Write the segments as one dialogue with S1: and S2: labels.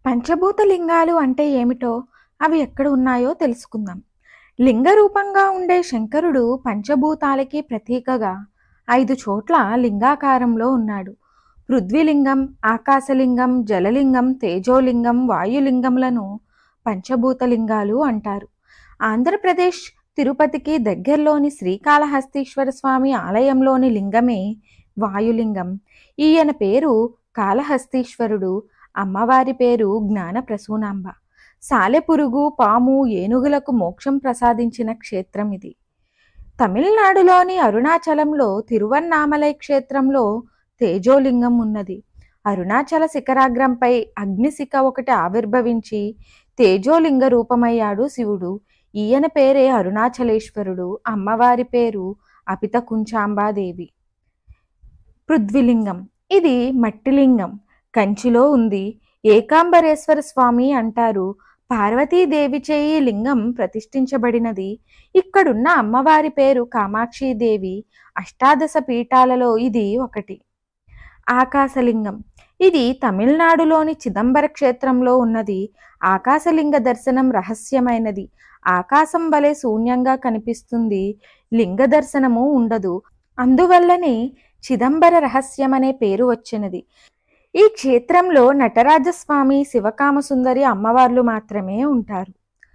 S1: పంచభూత లింగాలు అంటే ఏమిటో, అవి ఎక్కడ ఉన్నాయో తెలుసుకుందాం. లింగ రూపంగా ఉండే శంకరుడు పంచభూతాలకి ప్రతీకగా 5 చోట్ల లింగాకారంలో ఉన్నాడు. పృథ్వీలింగం, ఆకాశలింగం, జలలింగం, తేజోలింగం, వాయులింగంలను పంచభూత లింగాలు అంటారు. ఆంధ్రప్రదేశ్ తిరుపతికి దగ్గరలోని శ్రీకాళహస్తీశ్వర స్వామి ఆలయంలోని లింగమే వాయులింగం. ఈయన పేరు కాళహస్తీశ్వరుడు, అమ్మవారి పేరు జ్ఞాన ప్రసూనాంబ. సాలెపురుగు, పాము, ఏనుగులకు మోక్షం ప్రసాదించిన క్షేత్రం ఇది. తమిళనాడులోని అరుణాచలంలో తిరువన్నామలై క్షేత్రంలో తేజోలింగం ఉన్నది. అరుణాచల శిఖరాగ్రంపై అగ్నిశిఖ ఒకటి ఆవిర్భవించి తేజోలింగ రూపమయ్యాడు శివుడు. ఈయన పేరే అరుణాచలేశ్వరుడు, అమ్మవారి పేరు అపితకుంచాంబాదేవి. పృథ్వీలింగం, ఇది మట్టిలింగం, కంచిలో ఉంది. ఏకాంబరేశ్వర స్వామి అంటారు. పార్వతీదేవి చేయి లింగం ప్రతిష్ఠించబడినది. ఇక్కడున్న అమ్మవారి పేరు కామాక్షీదేవి. అష్టాదశ పీఠాలలో ఇది ఒకటి. ఆకాశలింగం, ఇది తమిళనాడులోని చిదంబర క్షేత్రంలో ఉన్నది. ఆకాశలింగ దర్శనం రహస్యమైనది. ఆకాశం వలె శూన్యంగా కనిపిస్తుంది. లింగ దర్శనము ఉండదు. అందువల్లనే చిదంబర రహస్యం అనే పేరు వచ్చినది. ఈ క్షేత్రంలో నటరాజస్వామి, శివకామసుందరి అమ్మవార్లు మాత్రమే ఉంటారు.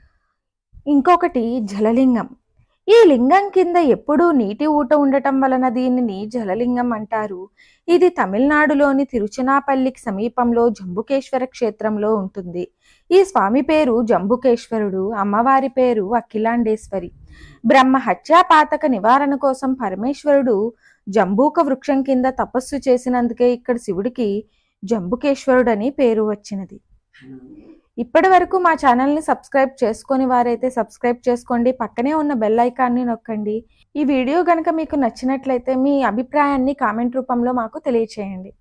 S1: ఇంకొకటి జలలింగం. ఈ లింగం కింద ఎప్పుడూ నీటి ఊట ఉండటం వలన దీనిని జలలింగం అంటారు. ఇది తమిళనాడులోని తిరుచినాపల్లికి సమీపంలో జంబుకేశ్వర క్షేత్రంలో ఉంటుంది. ఈ స్వామి పేరు జంబుకేశ్వరుడు, అమ్మవారి పేరు అఖిలాండేశ్వరి. బ్రహ్మ హత్యాపాతక నివారణ కోసం పరమేశ్వరుడు జంబూక వృక్షం కింద తపస్సు చేసినందుకే ఇక్కడ శివుడికి జంబుకేశ్వరుడని పేరు వచ్చినది. ఇప్పటి వరకు మా ఛానల్ని సబ్స్క్రైబ్ చేసుకొని వారైతే సబ్స్క్రైబ్ చేసుకోండి. పక్కనే ఉన్న బెల్ ఐకాన్ని నొక్కండి. ఈ వీడియో కనుక మీకు నచ్చినట్లయితే మీ అభిప్రాయాన్ని కామెంట్ రూపంలో మాకు తెలియచేయండి.